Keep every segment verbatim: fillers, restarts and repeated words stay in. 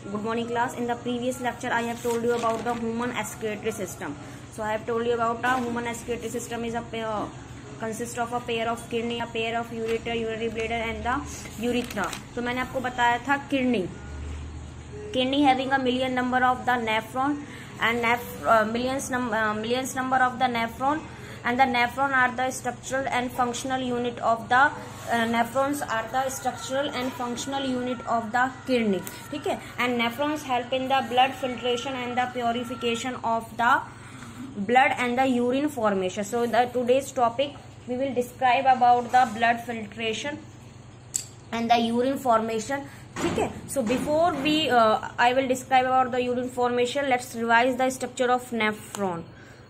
Good morning class. In the previous lecture I have told you about the human excretory system. So I have told you about a human excretory system is a pair, consists of a pair of kidney, a pair of ureter, urinary bladder and the urethra. तो मैंने आपको बताया था kidney. Kidney having a million number of the nephron and neph uh, millions num uh, millions number of the nephron, and the nephron are the structural and functional unit of the uh, nephrons are the structural and functional unit of the kidney. ठीक है. And nephrons help in the blood filtration and the purification of the blood and the urine formation. So the today's topic we will describe about the blood filtration and the urine formation. ठीक है. So before we uh, I will describe about the urine formation, let's revise the structure of nephron.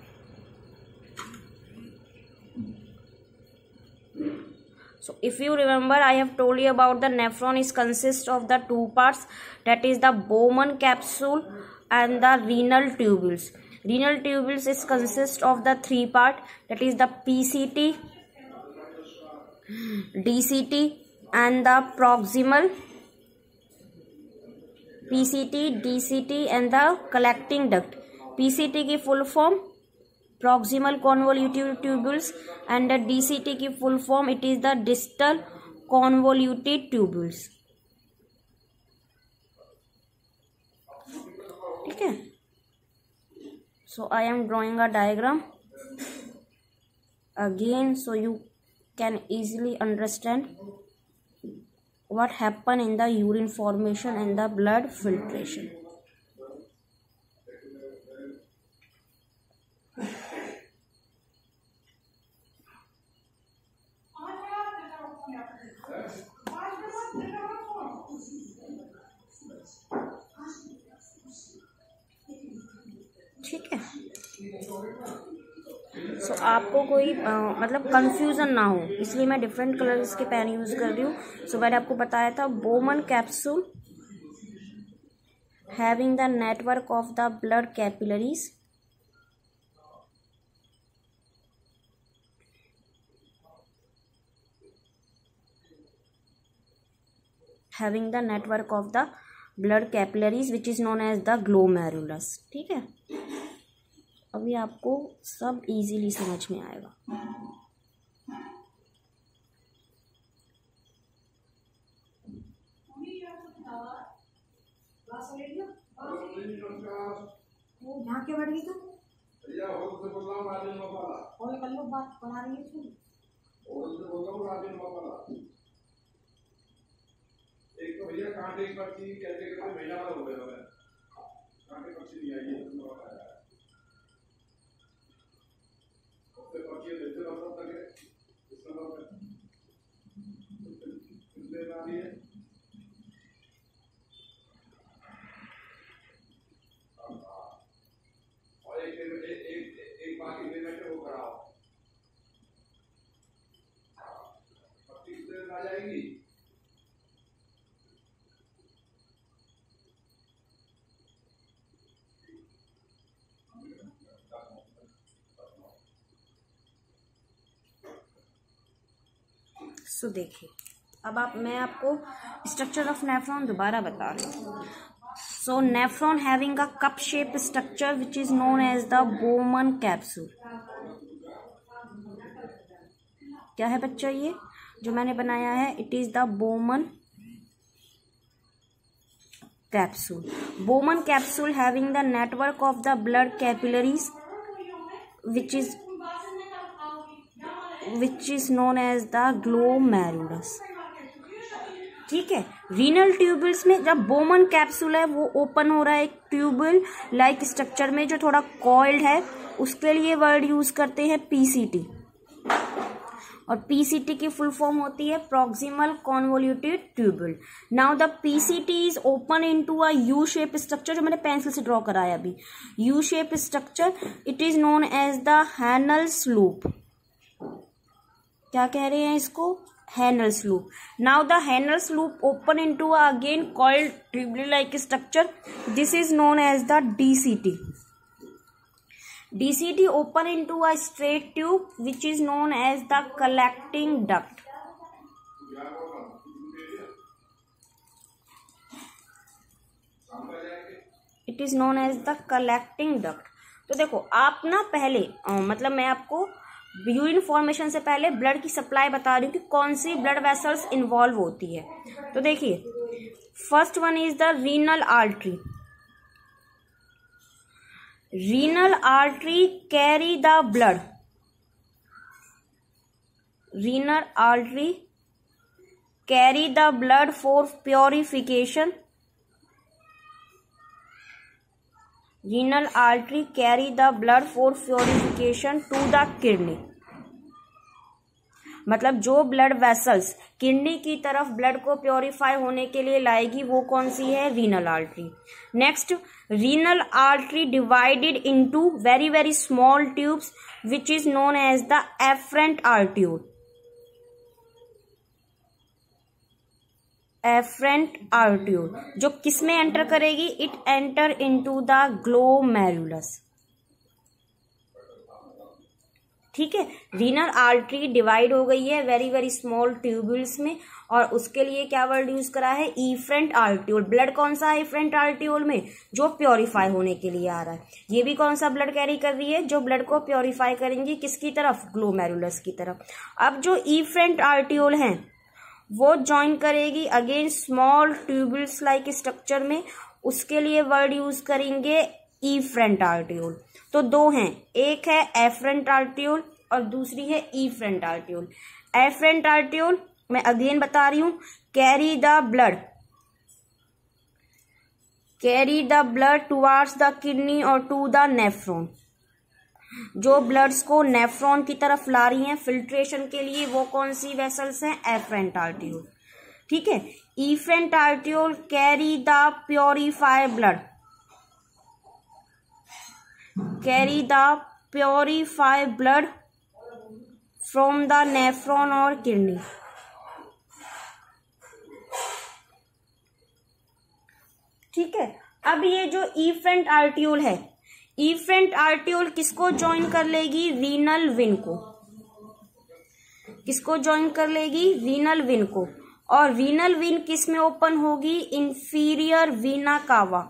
So if you remember, I have told you about the nephron is consist of the two parts, that is the Bowman capsule and the renal tubules. Renal tubules is consist of the three part, that is the P C T, D C T and the proximal P C T, D C T and the collecting duct. P C T की full form proximal convoluted tubules and the D C T की full form it is the distal convoluted tubules. ठीक है. So I am drawing a diagram again so you can easily understand what happen in the urine formation and the blood filtration. ठीक है. सो so, आपको कोई आ, मतलब confusion ना हो इसलिए मैं डिफरेंट कलर्स के पेन यूज कर रही हूँ. सो so, मैंने आपको बताया था Bowman capsule having the network of the blood capillaries having the network of the blood capillaries which is known as the glomerulus. ठीक है. अभी आपको सब इजीली समझ में आएगा. झाके बढ़ गई तो और कर लो बात बना रही है. एक तो भैया कांटे एक पर्ची कहते कहते महीना वाला हो गया है. कांटे पर्ची नहीं आई है. उससे पर्ची देते रहो तक है. इस नंबर पे इसलिए ना दिए. और एक एक एक एक बाकी पेमेंट वो कराओ. पर्ची कितने आ जाएगी. सो so, देखिए अब आप मैं आपको स्ट्रक्चर ऑफ नेफ्रॉन दोबारा बता रही हूँ. So nephron having a cup shape structure which is known as the Bowman capsule. क्या है बच्चा ये जो मैंने बनाया है, it is the Bowman capsule. Bowman capsule having the network of the blood capillaries which is which is known as the glomerulus. ठीक है. रीनल ट्यूबल्स में जब बोमन कैप्सूल है वो ओपन हो रहा है एक ट्यूबल लाइक स्ट्रक्चर में जो थोड़ा कॉइल्ड है, उसके लिए वर्ड यूज करते हैं पीसीटी. और पीसीटी की फुल फॉर्म होती है proximal convoluted tubule. Now the PCT is open into a U shape structure जो मैंने पेंसिल से ड्रॉ कराया अभी. U shape structure it is known as the Henle's loop. क्या कह रहे हैं इसको, Henle's loop. Now the Henle's loop open into again coiled tubular like structure. This is known as the DCT. DCT open into a straight tube which is known as the collecting duct. It is known as the collecting duct. तो देखो आप ना पहले आ, मतलब मैं आपको urine formation से पहले ब्लड की सप्लाई बता रही हूँ कि कौन सी ब्लड वेसल्स इन्वॉल्व होती है। तो देखिए first one is the renal artery. Renal artery carry the blood, renal artery carry the blood for purification, renal artery carry the blood for purification to the kidney। मतलब जो blood vessels kidney की तरफ blood को purify होने के लिए लाएगी वो कौन सी है, renal artery. Next, renal artery divided into very very small tubes which is known as the afferent arteriole. Afferent arteriole जो किस में एंटर करेगी, it enter into the glomerulus. ठीक है, रीनल आर्टरी डिवाइड हो गई है वेरी वेरी स्मॉल ट्यूब्यूल्स में, और उसके लिए क्या वर्ड यूज करा है, इफरेंट आर्ट्यूल। ब्लड कौन सा है इफरेंट आर्ट्यूल में, जो प्योरीफाई होने के लिए आ रहा है। ये भी कौन सा ब्लड कैरी कर रही है, जो ब्लड को प्योरीफाई करेंगी किसकी तरफ, ग्लोमेरुलस की तरफ। अब जो इफरेंट आर्ट्यूल है वो ज्वाइन करेगी again small tubules like structure में, उसके लिए वर्ड यूज करेंगे इफरेंट आर्ट्यूल। तो दो हैं, एक है एफरेंट आर्ट्यूल और दूसरी है इफरेंट आर्ट्यूल। एफरेंट आर्ट्यूल मैं अगेन बता रही हूं, carry the blood, carry the blood towards the kidney और टू द नेफ्रॉन। जो ब्लड्स को नेफ्रॉन की तरफ ला रही हैं फिल्ट्रेशन के लिए वो कौन सी वेसल्स हैं, एफरेंट आर्ट्यूल। ठीक है, efferent arteriole carry the purify blood, carry the purify blood from the nephron और किडनी। ठीक है, अब ये जो इफरेंट आर्ट्यूल है, इफरेंट आर्ट्यूल किसको ज्वाइन कर लेगी, रीनल विन को। किसको ज्वाइन कर लेगी, रीनल विन को। और रीनल विन किस में ओपन होगी, इंफीरियर वीना कावा,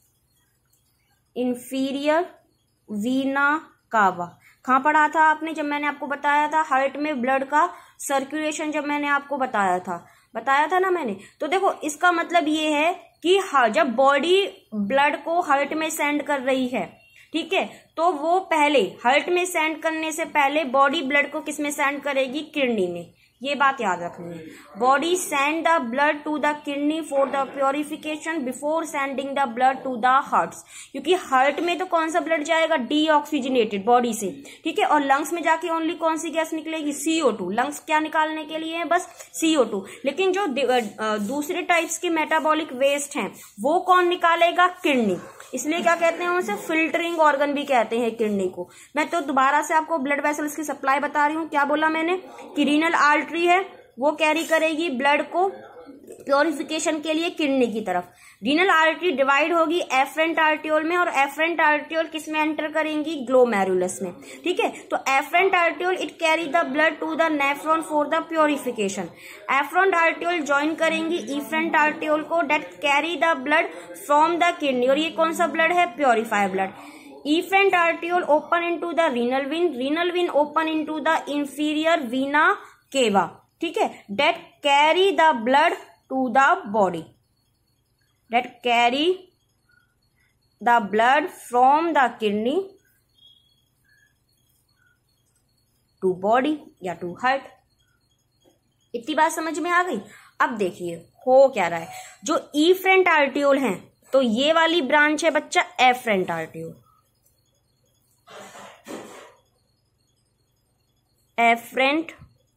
इंफीरियर वीना कावा। कहाँ पढ़ा था आपने, जब मैंने आपको बताया था हार्ट में ब्लड का सर्कुलेशन, जब मैंने आपको बताया था बताया था ना मैंने। तो देखो इसका मतलब ये है कि हाँ, जब बॉडी ब्लड को हार्ट में सेंड कर रही है, ठीक है, तो वो पहले हार्ट में सेंड करने से पहले बॉडी ब्लड को किस में सेंड करेगी, किडनी में। ये बात याद रखनी है। Body send the blood to the kidney for the purification before sending the blood to the hearts. क्योंकि हार्ट में तो कौन सा ब्लड जाएगा, डीऑक्सीजनेटेड बॉडी से, ठीक है, और लंग्स में जाके ओनली कौन सी गैस निकलेगी, सी ओ टू। लंग्स क्या निकालने के लिए है, बस सी ओ टू। लेकिन जो दूसरे टाइप्स के मेटाबॉलिक वेस्ट हैं वो कौन निकालेगा, किडनी। इसलिए क्या कहते हैं उसे, फिल्टरिंग ऑर्गन भी कहते हैं किडनी को। मैं तो दोबारा से आपको ब्लड वेसल्स की सप्लाई बता रही हूँ। क्या बोला मैंने कि रीनल आर्टरी है वो कैरी करेगी ब्लड को प्योरिफिकेशन के लिए किडनी की तरफ। रीनल आर्टरी डिवाइड होगी एफरेंट आर्ट्यूल में, और एफरेंट आर्ट्यूल किस में एंटर करेंगी, ग्लोमेरुलस में। ठीक है, तो afferent arteriole it carry the blood to the nephron for the purification. Afferent arteriole join करेंगी इफरेंट आर्ट्यूल को that carry the blood from the kidney, और ये कौन सा ब्लड है, purify blood. Efferent arteriole open into the renal vein, renal vein open into the inferior vena cava. ठीक है, that carry the blood to the body, that carry the blood from the kidney to body या to heart। इतनी बात समझ में आ गई। अब देखिए हो क्या रहा है, जो इफरेंट आर्ट्यूल हैं तो ये वाली ब्रांच है बच्चा एफरेंट आर्ट्यूल, एफरेंट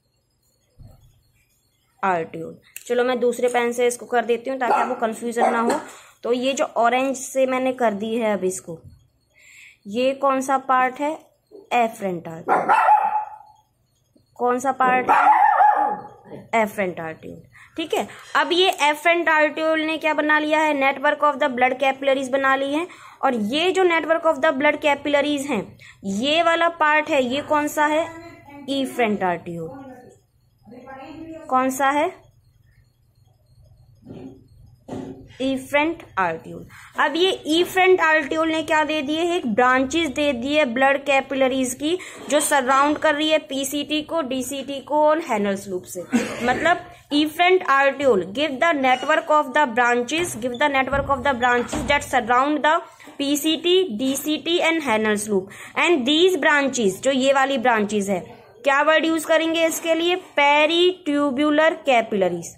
आर्ट्यूल। चलो मैं दूसरे पेन से इसको कर देती हूँ ताकि आपको कंफ्यूजन ना हो। तो ये जो ऑरेंज से मैंने कर दी है अब इसको, ये कौन सा पार्ट है, एफरेंट आर्ट्यूल। कौन सा पार्ट है, एफरेंट आर्ट्यूल। ठीक है, अब ये एफरेंट आर्ट्यूल ने क्या बना लिया है, network of the blood capillaries बना ली है। और ये जो network of the blood capillaries हैं, ये वाला पार्ट है, ये कौन सा है, इफरेंट आर्ट्यूल। कौन सा है, इफेरेंट आर्ट्यूल। अब ये इफेरेंट आर्ट्यूल ने क्या दे दिए, एक ब्रांचेस दे दिए ब्लड कैपिलरीज की, जो सराउंड कर रही है पीसीटी को, डीसीटी को और हेनल्स लूप से। मतलब efferent arteriole give the network of the branches give the network of the branches that surround the PCT, DCT and Henle's loop and these branches, जो ये वाली ब्रांचेस है, क्या वर्ड यूज करेंगे इसके लिए, पेरीट्यूबुलर कैपिलरीज।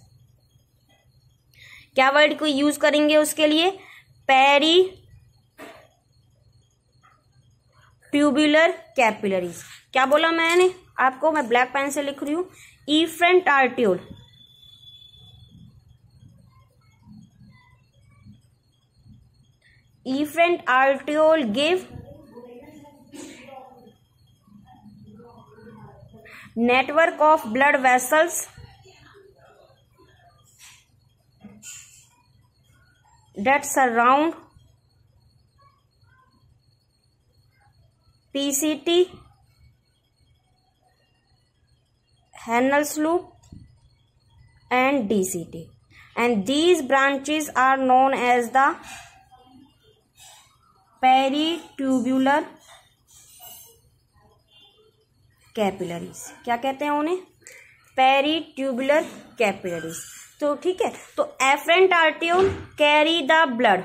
क्या वर्ड को यूज करेंगे उसके लिए, पेरी ट्यूबुलर कैपिलरीज। क्या बोला मैंने आपको, मैं ब्लैक पेन से लिख रही हूं, efferent arteriole efferent arteriole give network of blood vessels that surround P C T, Henle's loop and D C T, and these branches are known as the peritubular capillaries. क्या कहते हैं उन्हें, peritubular capillaries. तो ठीक है, तो afferent arteriole carry the blood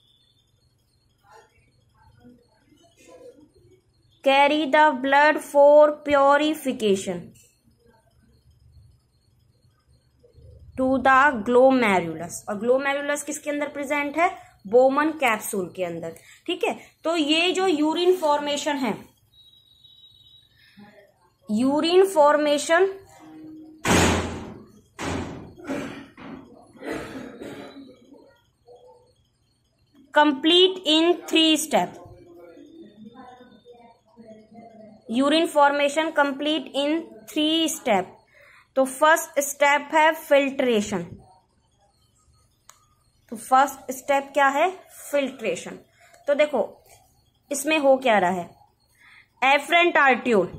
carry the blood for purification to the glomerulus. और glomerulus किसके अंदर प्रेजेंट है, बोमन कैप्सूल के अंदर। ठीक है, तो ये जो यूरिन फॉर्मेशन है, urine formation complete in three step urine formation complete in three step. तो फर्स्ट स्टेप है फिल्ट्रेशन। तो फर्स्ट स्टेप क्या है, फिल्ट्रेशन। तो देखो इसमें हो क्या रहा है, afferent arteriole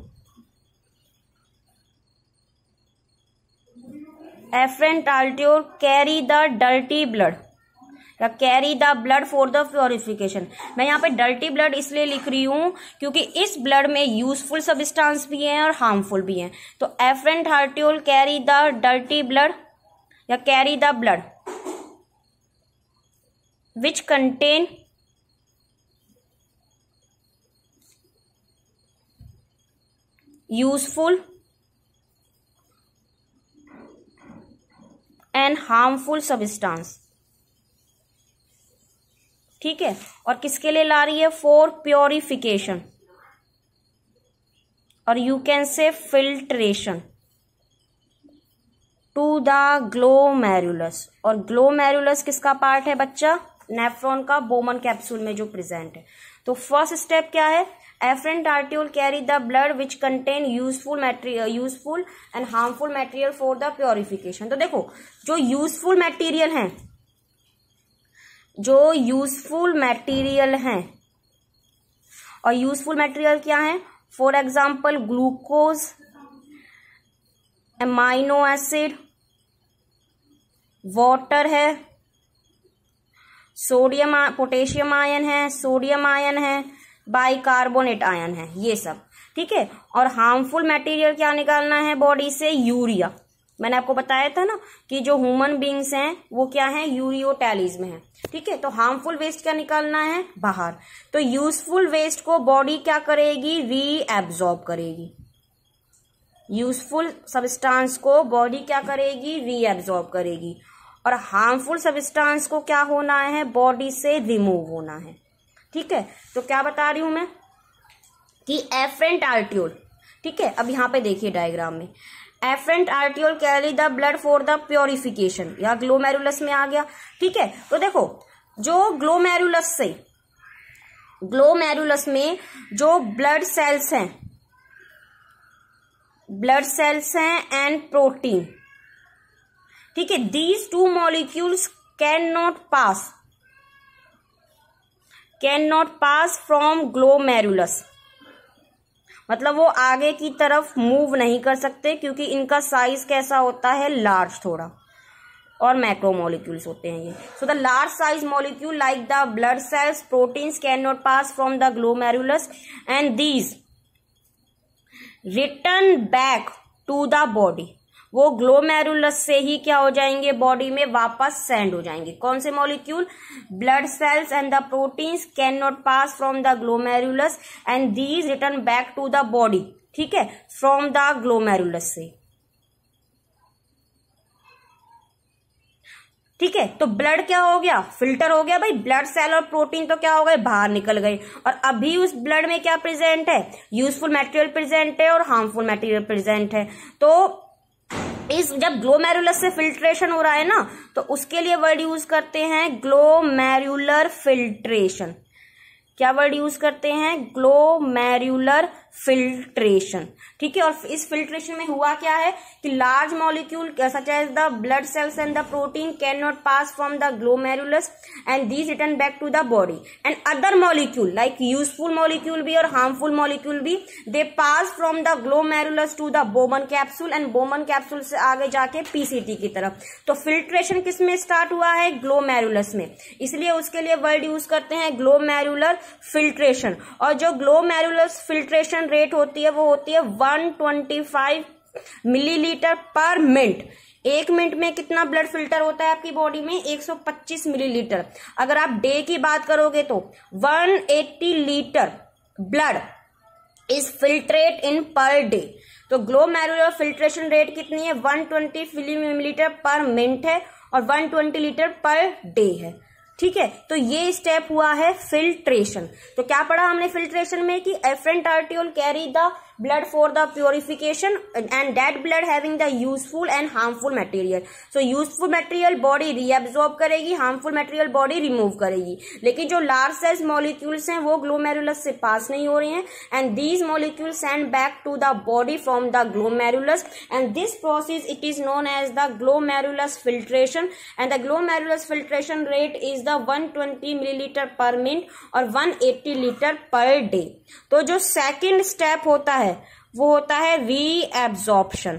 afferent arteriole carry the dirty blood या carry the blood for the purification. मैं यहाँ पे डर्टी ब्लड इसलिए लिख रही हूं क्योंकि इस ब्लड में यूजफुल सब्सटेंस भी हैं और हार्मफुल भी हैं। तो afferent arteriole carry the dirty blood या carry the blood which contain useful and harmful substance. ठीक है, और किसके लिए ला रही है, फॉर प्योरिफिकेशन, और you can say filtration to the glomerulus. और ग्लोमेरुलस किसका पार्ट है बच्चा, नेफ्रॉन का, बोमन कैप्सूल में जो प्रेजेंट है। तो फर्स्ट स्टेप क्या है, afferent arteriole carry the blood which contain useful material useful and harmful material for the purification. तो देखो जो यूजफुल मटेरियल हैं जो यूजफुल मटेरियल हैं और यूजफुल मटेरियल क्या है, for example glucose, amino acid, water है, सोडियम पोटेशियम आयन है, सोडियम आयन है, बाइकार्बोनेट आयन है, ये सब। ठीक है, और हार्मफुल मटेरियल क्या निकालना है बॉडी से, यूरिया। मैंने आपको बताया था ना कि जो ह्यूमन बींग्स हैं वो क्या है, यूरियोटैलीज में है। ठीक है, तो हार्मफुल वेस्ट क्या निकालना है, बाहर। तो यूजफुल वेस्ट को बॉडी क्या करेगी, रीएब्जॉर्ब करेगी। यूजफुल सब्सटेंस को बॉडी क्या करेगी, रीएब्जॉर्ब करेगी। और हार्मफुल सब्सटेंस को क्या होना है, बॉडी से रिमूव होना है। ठीक है, तो क्या बता रही हूं मैं कि एफरेंट आर्ट्यूल, ठीक है, अब यहां पे देखिए डायग्राम में, afferent arteriole carry the blood for the purification, या ग्लोमेरुलस में आ गया। ठीक है, तो देखो जो ग्लोमेरुलस से ग्लोमेरुलस में जो ब्लड सेल्स हैं ब्लड सेल्स हैं एंड प्रोटीन, ठीक है, these two molecules can not pass can not pass from glomerulus. मतलब वो आगे की तरफ मूव नहीं कर सकते क्योंकि इनका साइज कैसा होता है, लार्ज थोड़ा। और मैक्रोमोलिक्यूल्स होते हैं ये. So the large size molecule like the blood cells proteins can not pass from the glomerulus and these return back to the body. वो ग्लोमेरुलस से ही क्या हो जाएंगे, बॉडी में वापस सेंड हो जाएंगे. कौन से molecule, blood cells and the proteins can not pass from the glomerulus and these return back to the body. ठीक है, फ्रॉम द ग्लोमेरुलस से. ठीक है, तो ब्लड क्या हो गया, फिल्टर हो गया भाई. ब्लड सेल और प्रोटीन तो क्या हो गए, बाहर निकल गए. और अभी उस ब्लड में क्या प्रेजेंट है, यूजफुल मटेरियल प्रेजेंट है और हार्मफुल मटेरियल प्रेजेंट है. तो इस जब ग्लोमेरुलस से फिल्ट्रेशन हो रहा है ना, तो उसके लिए वर्ड यूज करते हैं ग्लोमेरुलर फिल्ट्रेशन. क्या वर्ड यूज करते हैं, ग्लोमेरुलर फिल्ट्रेशन. ठीक है, और इस फिल्ट्रेशन में हुआ क्या है कि large molecule such as the blood cells and the protein can not pass from the glomerulus and these return back to the body and other molecule like useful molecule भी और हार्मफुल मॉलिक्यूल भी they pass from the glomerulus to the Bowman capsule and Bowman capsule से आगे जाके PCT की तरफ. तो filtration किस में स्टार्ट हुआ है, ग्लोमेरुलस में, इसलिए उसके लिए वर्ड यूज करते हैं ग्लोमेरुलर फिल्ट्रेशन. और जो ग्लोमेरुलस फिल्ट्रेशन रेट होती है वो होती है one twenty five millilitre per minute. एक मिनट में कितना ब्लड फिल्टर होता है आपकी बॉडी में, एक सौ पच्चीस मिलीलीटर. अगर आप डे की बात करोगे तो one eighty litre blood is filtrate in per day. तो ग्लोमेरुलर फिल्ट्रेशन रेट कितनी है, one twenty millilitre per minute है और one twenty litre per day है. ठीक है, तो ये स्टेप हुआ है फिल्ट्रेशन. तो क्या पढ़ा हमने फिल्ट्रेशन में कि afferent arteriole carry the blood for the purification and that blood having the useful and harmful material. So useful material body reabsorb करेगी, हार्मफुल मटेरियल बॉडी रिमूव करेगी. लेकिन जो लार्ज साइज मॉलिक्यूल्स हैं वो ग्लोमेरुलस से पास नहीं हो रहे हैं and these molecules send back to the body from the glomerulus and this process it is known as the glomerulus filtration and the glomerulus filtration rate is the one twenty millilitre per minute और one eighty litre per day. तो जो second step होता है वो होता है reabsorption.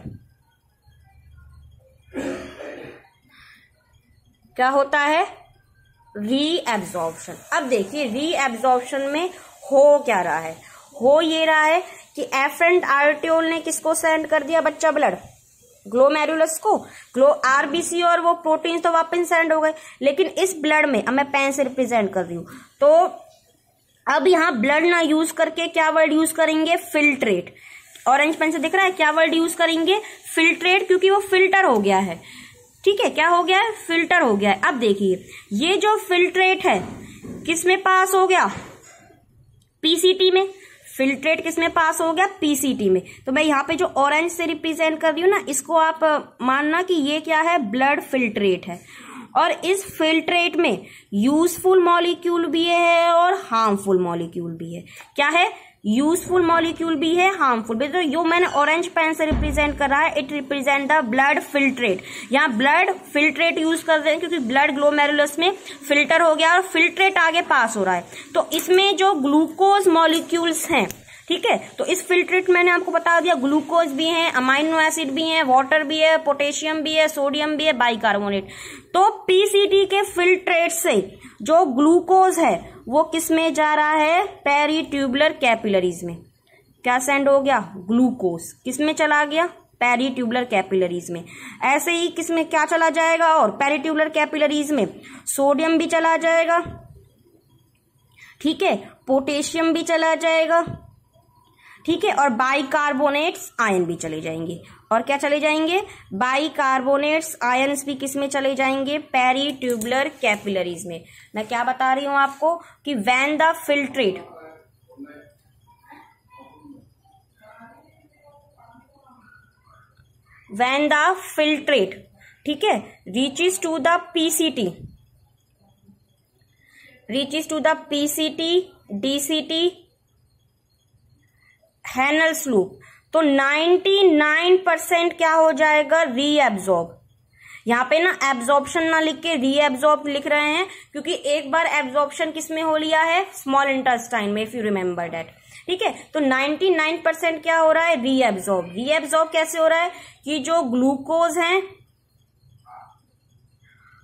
क्या होता है, रीएब्सॉर्प्शन. अब देखिए रीएब्सॉर्प्शन में हो क्या रहा है, हो ये रहा है कि एफरेंट आर्टियोल ने किसको सेंड कर दिया बच्चा, ब्लड, ग्लोमेरुलस को. ग्लो आरबीसी और वो प्रोटीन तो वापस सेंड हो गए. लेकिन इस ब्लड में, अब मैं पेन से रिप्रेजेंट कर रही हूं, तो अब यहां ब्लड ना यूज करके क्या वर्ड यूज करेंगे, फिल्ट्रेट. ऑरेंज पेन से दिख रहा है, क्या वर्ड यूज करेंगे, फिल्ट्रेट, क्योंकि वो फिल्टर हो गया है. ठीक है, क्या हो गया है, फिल्टर हो गया है. अब देखिए ये जो फिल्ट्रेट है किस में पास हो गया, पीसीटी में. फिल्ट्रेट किस में पास हो गया, पीसीटी में. तो मैं यहाँ पे जो ऑरेंज से रिप्रेजेंट कर रही हूँ ना, इसको आप मानना कि ये क्या है, ब्लड फिल्ट्रेट है. और इस फिल्ट्रेट में यूजफुल मॉलिक्यूल भी है और हार्मफुल मॉलिक्यूल भी है. क्या है, यूजफुल मॉलिक्यूल भी है, हार्मफुल भी. तो यो मैंने ऑरेंज पेन से रिप्रेजेंट कर रहा है, it represent the blood filtrate. यहाँ ब्लड फिल्ट्रेट यूज कर रहे हैं क्योंकि ब्लड ग्लोमेरुलस में फिल्टर हो गया और फिल्ट्रेट आगे पास हो रहा है. तो इसमें जो ग्लूकोज मॉलिक्यूल्स हैं, ठीक है, तो इस फिल्ट्रेट मैंने आपको बता दिया ग्लूकोज भी है, अमाइनो एसिड भी है, वाटर भी है, पोटेशियम भी है, सोडियम भी है, बाइकार्बोनेट. तो पीसीटी के फिल्ट्रेट से जो ग्लूकोज है वो किस में जा रहा है, पेरीट्यूबुलर कैपिलरीज में. क्या सेंड हो गया, ग्लूकोज किस में चला गया, पेरीट्यूबुलर कैपिलरीज में. ऐसे ही किस में क्या चला जाएगा, और पेरीट्यूबुलर कैपिलरीज में सोडियम भी चला जाएगा. ठीक है, पोटेशियम भी चला जाएगा. ठीक है, और बाइकार्बोनेट्स आयन भी चले जाएंगे. और क्या चले जाएंगे, बाइकार्बोनेट्स आयन्स भी किस में चले जाएंगे, पेरीट्यूबुलर कैपिलरीज में. मैं क्या बता रही हूं आपको कि when the filtrate when the filtrate ठीक है reaches to the PCT reaches to the PCT DCT Henle's loop, तो निन्यानवे परसेंट क्या हो जाएगा, रीएब्सॉर्ब. यहाँ पे ना एब्जॉर्प्शन ना लिख के रीएब्सॉर्ब लिख रहे हैं क्योंकि एक बार एब्जॉर्प्शन किस में हो लिया है, स्मॉल इंटेस्टाइन में, इफ यू रिमेम्बर दैट. ठीक है, तो निन्यानवे परसेंट क्या हो रहा है, रीएब्सॉर्ब. रीएब्सॉर्ब कैसे हो रहा है कि जो ग्लूकोज हैं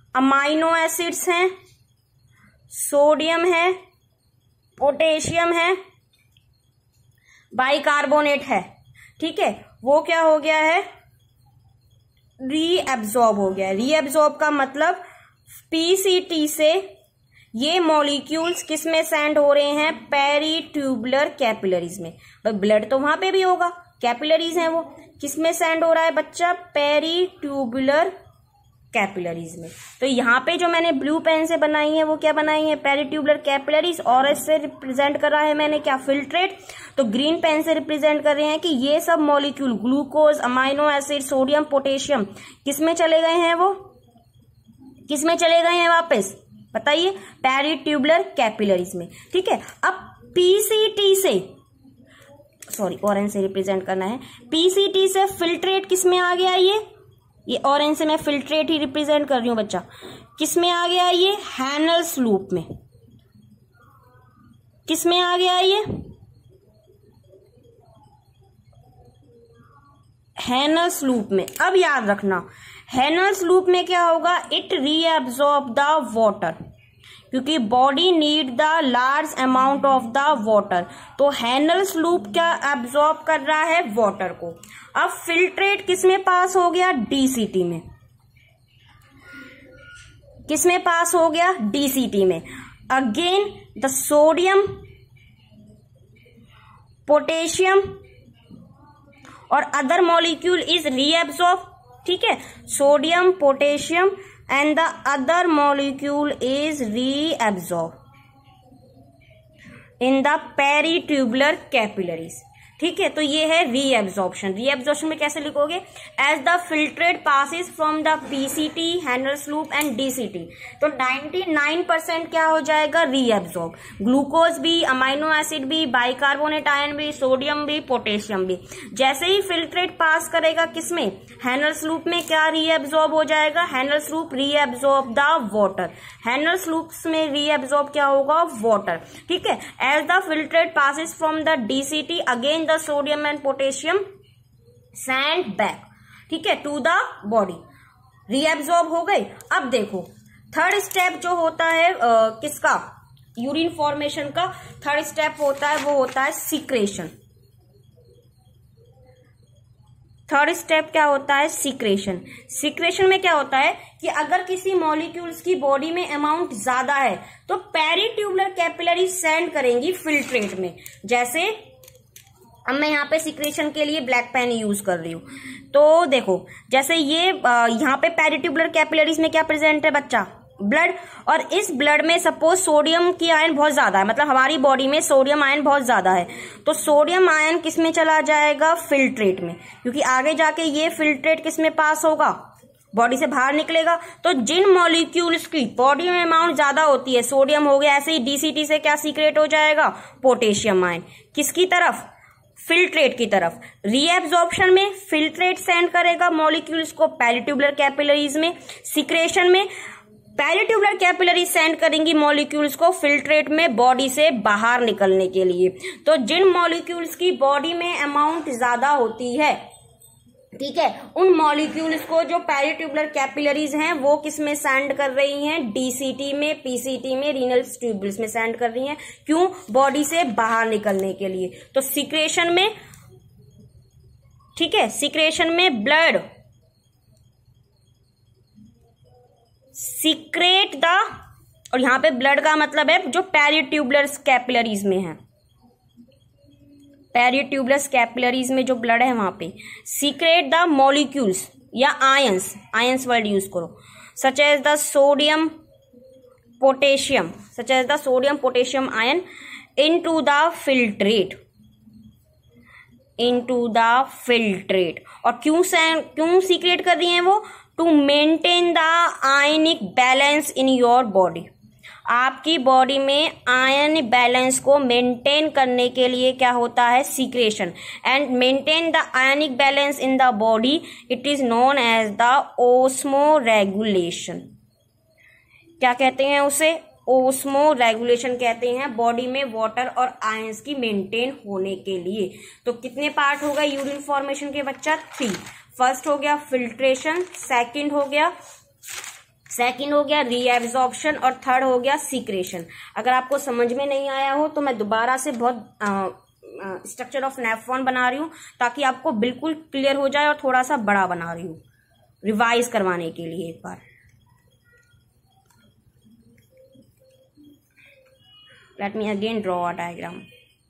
अमाइनो एसिड्स हैं, सोडियम है, पोटेशियम है, बाइकार्बोनेट है, ठीक है, वो क्या हो गया है, रीएब्जॉर्ब हो गया है। रीएब्जॉर्ब का मतलब पीसीटी से ये मॉलिक्यूल्स किस में सेंड हो रहे हैं, पेरीट्यूबुलर कैपिलरीज में। ब्लड तो वहां पे भी होगा, कैपिलरीज हैं वो, किस में सेंड हो रहा है बच्चा, पेरीट्यूबुलर कैपिलरीज में। तो यहाँ पे जो मैंने ब्लू पेन से बनाई है वो क्या बनाई है, पेरीट्यूबुलर कैपिलरीज, और इससे रिप्रेजेंट कर रहा है मैंने क्या, फिल्ट्रेट। तो ग्रीन पेन से रिप्रेजेंट कर रहे हैं कि ये सब molecule glucose, amino acid, sodium, potassium किस में चले गए हैं, वो किस में चले गए हैं वापस, बताइए, पेरीट्यूबुलर कैपिलरीज में, ठीक है। अब पीसीटी से, सॉरी ऑरेंज से रिप्रेजेंट करना है, पीसीटी से फिल्ट्रेट किस में आ गया, ये ये ऑरेंज से मैं फिल्ट्रेट ही रिप्रेजेंट कर रही हूं बच्चा, किस में आ गया ये, हैनल्स लूप में, किस में आ गया ये, हैनल्स लूप में। अब याद रखना हैनल्स लूप में क्या होगा, इट रीअब्सॉर्ब द वाटर, क्योंकि body need the large amount of the water, तो हैनल्स लूप क्या एब्सॉर्ब कर रहा है, वाटर को। अब फिल्ट्रेट किस में पास हो गया, डीसीटी में, किस में पास हो गया, डीसीटी में। अगेन द सोडियम, पोटेशियम और अदर मॉलिक्यूल इज रीअब्सॉर्ब, ठीक है, sodium, potassium and the other molecule is reabsorbed in the peritubular capillaries, ठीक है। तो ये है रीएब्जॉर्प्शन। रीएब्जॉर्प्शन में कैसे लिखोगे, as the filtrate passes from the PCT, Henle's loop and DCT, तो निन्यानवे परसेंट क्या हो जाएगा, रीएब्जॉर्ब, ग्लूकोज भी, अमाइनो एसिड भी, बाइकार्बोनेट आयन भी, सोडियम भी, पोटेशियम भी। जैसे ही फिल्ट्रेट पास करेगा किसमें, हैनल्स लूप में, क्या रीएब्जॉर्ब हो जाएगा, Henle's loop reabsorb the water, Henle's loop में रीएब्जॉर्ब क्या होगा, वाटर, ठीक है। As the filtrate passes from the DCT, again the sodium and potassium send back, ठीक है, टू द बॉडी, रीएब्सॉर्ब हो गए। अब देखो थर्ड स्टेप जो होता है आ, किसका, यूरिन फॉर्मेशन का थर्ड स्टेप होता है, वो होता है सीक्रेशन। थर्ड स्टेप क्या होता है, सीक्रेशन। सीक्रेशन में क्या होता है कि अगर किसी मॉलिक्यूल्स की बॉडी में अमाउंट ज्यादा है तो पेरीट्यूबुलर कैपिलरी सेंड करेंगी फिल्ट्रेट में। जैसे अब मैं यहाँ पे सीक्रेशन के लिए ब्लैक पेन यूज कर रही हूँ, तो देखो जैसे ये यहाँ पे पेरीट्यूबुलर कैपिलरीज में क्या प्रेजेंट है बच्चा, ब्लड, और इस ब्लड में सपोज सोडियम की आयन बहुत ज्यादा है, मतलब हमारी बॉडी में सोडियम आयन बहुत ज्यादा है, तो सोडियम आयन किस में चला जाएगा, फिल्ट्रेट में, क्योंकि आगे जाके ये फिल्ट्रेट किस में पास होगा, बॉडी से बाहर निकलेगा। तो जिन मॉलिक्यूल्स की बॉडी में अमाउंट ज्यादा होती है, सोडियम हो गया, ऐसे ही डीसीटी से क्या सीक्रेट हो जाएगा, पोटेशियम आयन, किसकी तरफ, फिल्ट्रेट की तरफ। रीएब्जॉर्प्शन में फिल्ट्रेट सेंड करेगा मॉलिक्यूल्स को पेरीट्यूबुलर कैपिलरीज में, सीक्रेशन में पेरीट्यूबुलर कैपिलरीज सेंड करेंगी मॉलिक्यूल्स को फिल्ट्रेट में बॉडी से बाहर निकलने के लिए। तो जिन मॉलिक्यूल्स की बॉडी में अमाउंट ज्यादा होती है, ठीक है, उन मॉलिक्यूल्स को जो पेरीट्यूबुलर कैपिलरीज हैं वो किस में सेंड कर रही हैं, डीसीटी में, पीसीटी में, रीनल ट्यूब्यूल्स में सेंड कर रही हैं। क्यों, बॉडी से बाहर निकलने के लिए। तो सीक्रेशन में, ठीक है, सीक्रेशन में ब्लड सीक्रेट द, और यहां पे ब्लड का मतलब है जो पेरीट्यूबुलर कैपिलरीज में है, पेरीट्यूबुलर कैपिलरीज में जो ब्लड है वहां पे सीक्रेट द मॉलिक्यूल्स या आयंस, आयंस वर्ड यूज करो, such as the sodium potassium, such as the sodium potassium ion into the filtrate, into the filtrate. और क्यों क्यों सीक्रेट कर रही हैं वो, to maintain the ionic balance in your body, आपकी बॉडी में आयन बैलेंस को मेंटेन करने के लिए क्या होता है, secretion. And maintain the ionic balance in the body, it is known as the osmoregulation. क्या कहते हैं उसे, ओस्मो रेगुलेशन कहते हैं, बॉडी में वाटर और आयंस की मेंटेन होने के लिए। तो कितने पार्ट हो गए यूरिन फॉर्मेशन के बच्चा, थ्री। फर्स्ट हो गया फिल्ट्रेशन, सेकंड हो गया सेकंड हो गया रीएब्जॉर्प्शन और थर्ड हो गया सीक्रेशन। अगर आपको समझ में नहीं आया हो तो मैं दोबारा से बहुत स्ट्रक्चर ऑफ नेफ्रॉन बना रही हूँ ताकि आपको बिल्कुल क्लियर हो जाए, और थोड़ा सा बड़ा बना रही हूँ रिवाइज करवाने के लिए एक बार। Let me again draw a diagram.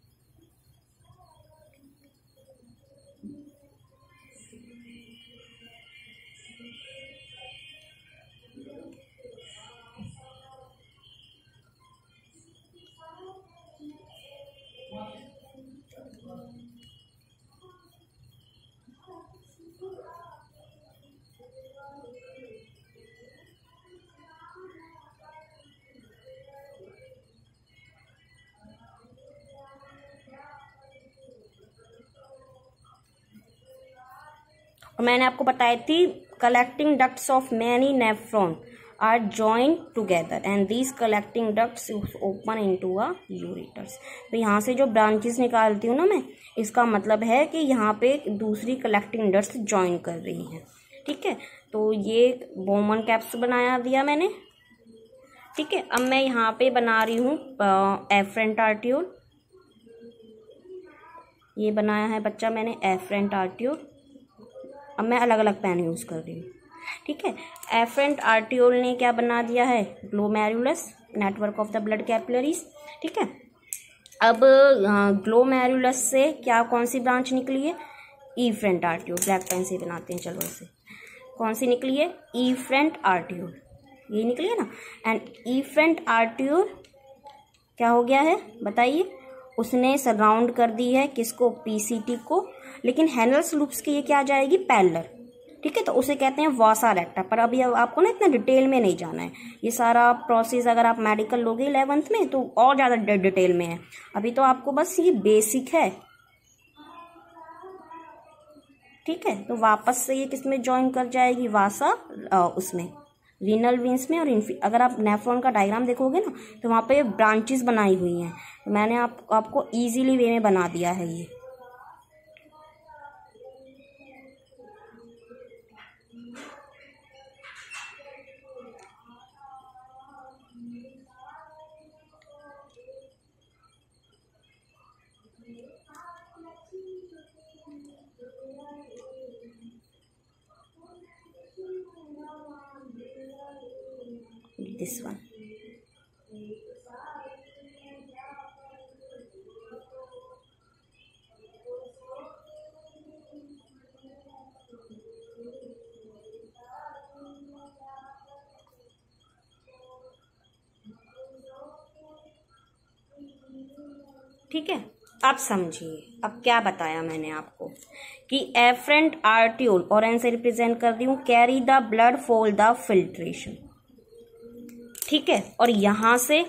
और मैंने आपको बताई थी collecting ducts of many nephron are joined together and these collecting ducts open into a ureters. तो यहाँ से जो ब्रांचेस निकालती हूँ ना मैं, इसका मतलब है कि यहाँ पे दूसरी कलेक्टिंग डक्ट्स ज्वाइन कर रही हैं। ठीक है, तो ये बोमन कैप्सूल बनाया दिया मैंने। ठीक है, अब मैं यहाँ पे बना रही हूँ एफरेंट आर्ट्यूल। ये बनाया है बच्चा मैंने एफरेंट आर्ट्यूल। अब मैं अलग अलग पेन यूज कर रही हूँ। ठीक है, एफरेंट आर्ट्यूल ने क्या बना दिया है, glomerulus network of the blood capillaries. ठीक है, अब ग्लोमेरुलस से क्या कौन सी ब्रांच निकली है, ईफ्रेंट आर्ट्यूल। ब्लैक पेन से बनाते हैं, चलो ऐसे। कौन सी निकली है, ईफ्रेंट आर्ट्यूल, ये निकली है ना। एंड ईफ्रेंट आर्ट्यूल क्या हो गया है बताइए, उसने सराउंड कर दी है किसको, पीसीटी को। लेकिन हैनल्स लूप्स की ये क्या आ जाएगी, पैरेलल। ठीक है, तो उसे कहते हैं वासा रेक्टा। पर अभी अब आपको ना इतना डिटेल में नहीं जाना है, ये सारा प्रोसेस अगर आप मेडिकल लोगे इलेवेंथ में तो और ज़्यादा डिटेल में है। अभी तो आपको बस ये बेसिक है। ठीक है, तो वापस से ये किसमें ज्वाइन कर जाएगी, वासा उसमें रीनल वेन्स में। और अगर आप नेफ्रॉन का डायग्राम देखोगे ना तो वहाँ पे ब्रांचेस बनाई हुई हैं। तो मैंने आप, आपको इजीली वे में बना दिया है ये। This one. ठीक है, अब समझिए अब क्या बताया मैंने आपको कि एफरेंट आर्ट्यूल और एन से रिप्रेजेंट कर दी हूँ, carry the blood for the filtration. ठीक है, और यहां से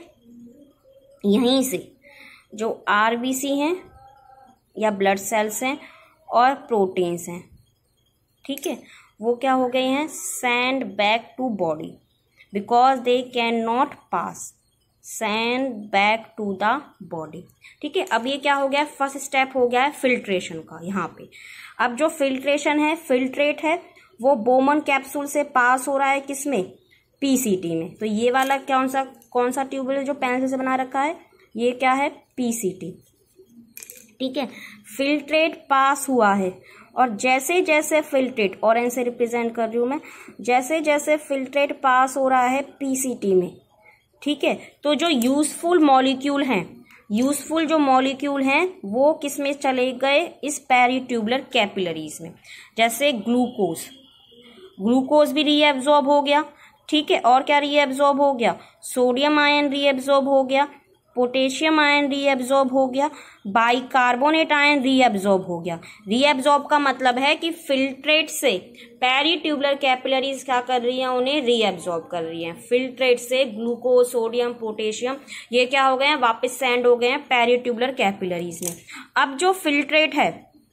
यहीं से जो आरबीसी हैं या ब्लड सेल्स हैं और प्रोटीन्स हैं, ठीक है, वो क्या हो गए हैं, send back to body because they can not pass, send back to the body. ठीक है, अब ये क्या हो गया, फर्स्ट स्टेप हो गया है फिल्ट्रेशन का यहाँ पे। अब जो फिल्ट्रेशन है, फिल्ट्रेट है, वो बोमन कैप्सूल से पास हो रहा है किसमें, पीसीटी में। तो ये वाला कौन सा कौन सा ट्यूबुल जो पेंसिल से बना रखा है, ये क्या है, पीसीटी। ठीक है, फिल्ट्रेट पास हुआ है, और जैसे जैसे फिल्ट्रेट, ऑरेंज से रिप्रेजेंट कर रही हूं मैं, जैसे जैसे फिल्ट्रेट पास हो रहा है पीसीटी में, ठीक है, तो जो यूजफुल मॉलिक्यूल हैं, यूजफुल जो मॉलिक्यूल हैं वो किस में चले गए, इस पेरीट्यूबुलर कैपिलरीज में। जैसे ग्लूकोज, ग्लूकोज भी रीएब्जॉर्ब हो गया। ठीक है, और क्या रीएब्जॉर्ब हो गया, सोडियम आयन रीएब्जॉर्ब हो गया, पोटेशियम आयन रीएब्जॉर्ब हो गया, बाइकार्बोनेट आयन रीएब्जॉर्ब हो गया। रीएब्जॉर्ब का मतलब है कि फिल्ट्रेट से पेरीट्यूबुलर कैपिलरीज क्या कर रही हैं, उन्हें रीएब्जॉर्ब कर रही हैं। फिल्ट्रेट से ग्लूकोज, सोडियम, पोटेशियम ये क्या हो गए हैं, वापस सेंड हो गए हैं पेरीट्यूबुलर कैपिलरीज में। अब जो फिल्ट्रेट है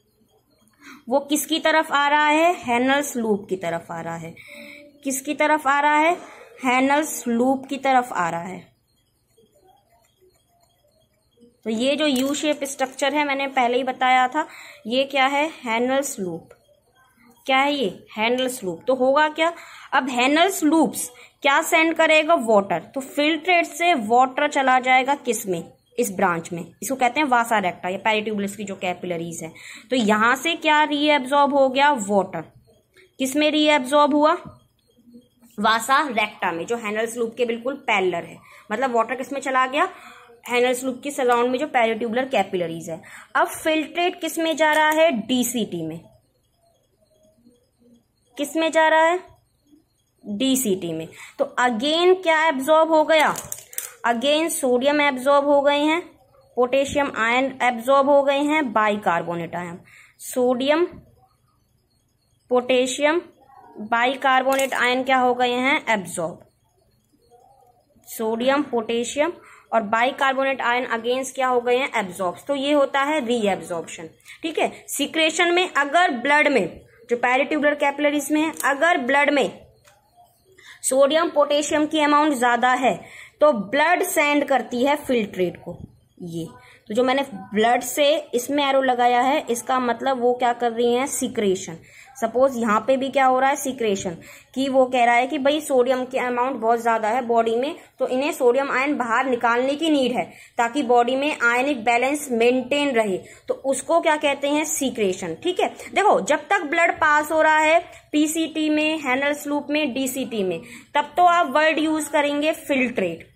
वो किसकी तरफ आ रहा है, हैनल्स लूप की तरफ आ रहा है। किसकी तरफ आ रहा है, हैनल्स लूप की तरफ आ रहा है। तो ये जो यू शेप स्ट्रक्चर है मैंने पहले ही बताया था, ये क्या है, हैनल्स लूप। क्या है ये, हेनल्स लूप। तो होगा क्या, अब हेनल्स लूप्स क्या सेंड करेगा, वाटर। तो फिल्ट्रेट से वाटर चला जाएगा किस में, इस ब्रांच में, इसको कहते हैं वासा रेक्टा या पेरिट्यूबुलस की जो कैपिलरीज है। तो यहां से क्या रीएब्जॉर्ब हो गया, वाटर। किस में रीएब्जॉर्ब हुआ, वासा रेक्टा में, जो हेनल्स लूप के बिल्कुल पैरेलल है। मतलब वाटर किस में चला गया, हेनल्स लूप के सराउंड में जो पेरिट्यूबुलर कैपिलरीज है। अब फिल्ट्रेट किस में जा रहा है, डीसीटी में। किस में जा रहा है, डीसीटी में। तो अगेन क्या एब्जॉर्ब हो गया, अगेन सोडियम एब्जॉर्ब हो गए हैं, पोटेशियम आयन एब्जॉर्ब हो गए हैं, bicarbonate ion. Sodium potassium bicarbonate ion क्या हो गए हैं, एब्जॉर्ब। सोडियम पोटेशियम और बाइकार्बोनेट आयन अगेंस्ट क्या हो गए हैं, एब्जॉर्ब। तो ये होता है रीएब्जॉर्प्शन। ठीक है, सीक्रेशन में अगर ब्लड में, जो पेरिट्यूबुलर कैपिलरीज में है, अगर ब्लड में सोडियम पोटेशियम की अमाउंट ज्यादा है तो ब्लड सेंड करती है फिल्ट्रेट को। ये तो जो मैंने ब्लड से इसमें एरो लगाया है, इसका मतलब वो क्या कर रही है, सीक्रेशन। सपोज यहाँ पे भी क्या हो रहा है, सीक्रेशन, कि वो कह रहा है कि भाई सोडियम की अमाउंट बहुत ज्यादा है बॉडी में, तो इन्हें सोडियम आयन बाहर निकालने की नीड है ताकि बॉडी में आयनिक बैलेंस मेंटेन रहे। तो उसको क्या कहते हैं, सीक्रेशन। ठीक है, देखो जब तक ब्लड पास हो रहा है पीसीटी में, हेनल्स लूप में, डीसीटी में, तब तो आप वर्ड यूज करेंगे फिल्ट्रेट।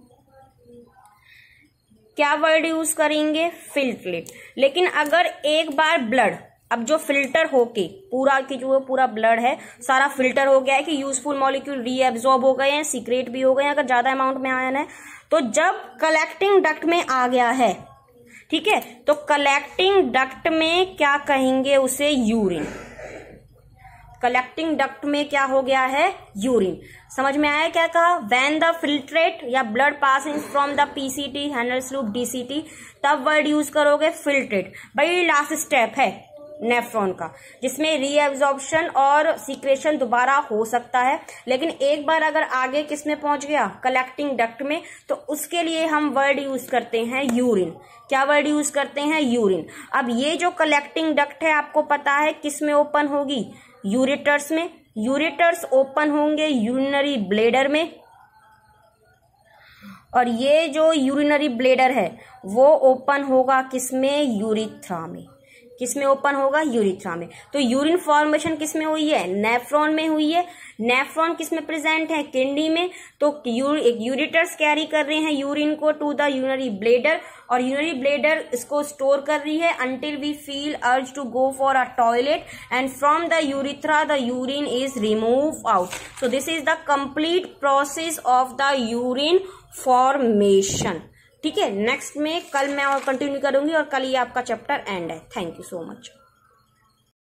क्या वर्ड यूज करेंगे, फिल्ट्रेट। लेकिन अगर एक बार ब्लड, अब जो फिल्टर होके पूरा की जो पूरा ब्लड है सारा फिल्टर हो गया है कि यूजफुल मॉलिक्यूल रीएब्जॉर्ब हो गए हैं, सीक्रेट भी हो गए हैं अगर ज्यादा अमाउंट में आयन है, तो जब कलेक्टिंग डक्ट में आ गया है, ठीक है, तो कलेक्टिंग डक्ट में क्या कहेंगे उसे, यूरिन। कलेक्टिंग डक्ट में क्या हो गया है, यूरिन। समझ में आया क्या कहा, व्हेन द फिल्ट्रेट या blood passing from the PCT, Henle's loop, DCT, तब वर्ड यूज करोगे फिल्ट्रेट। भाई लास्ट स्टेप है नेफ्रॉन का, जिसमें रीएब्जॉर्प्शन और सीक्रेशन दोबारा हो सकता है, लेकिन एक बार अगर आगे किस में पहुंच गया, कलेक्टिंग डक्ट में, तो उसके लिए हम वर्ड यूज करते हैं यूरिन। क्या वर्ड यूज करते हैं, यूरिन। अब ये जो कलेक्टिंग डक्ट है आपको पता है किस में ओपन होगी, यूरेटर्स में। यूरेटर्स ओपन होंगे यूरिनरी ब्लेडर में, और ये जो यूरिनरी ब्लेडर है वो ओपन होगा किसमें, यूरिथ्रा में। किसमें ओपन होगा, यूरिथ्रा में। तो यूरिन फॉर्मेशन किसमें हुई है, नेफ्रॉन में हुई है। नेफ्रॉन किसमें प्रेजेंट है, किडनी में। तो यू, एक यूरेटर्स कैरी कर रहे हैं यूरिन को टू द यूरिनरी ब्लेडर, और यूरिनरी ब्लेडर इसको स्टोर कर रही है until we feel urge to go for a toilet, and from the urethra the urine is remove out. So this is the complete process of the urine formation. ठीक है, next में कल मैं और कंटिन्यू करूंगी, और कल ये आपका चैप्टर एंड है। Thank you so much.